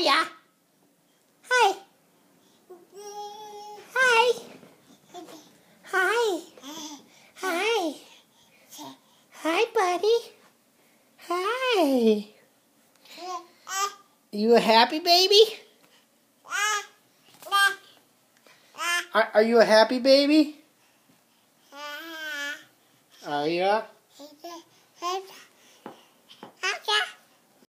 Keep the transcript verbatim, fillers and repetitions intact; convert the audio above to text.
Hiya. Hi. Hi. Hi. Hi. Hi, buddy. Hi. You a happy baby? Are, are you a happy baby? Are you?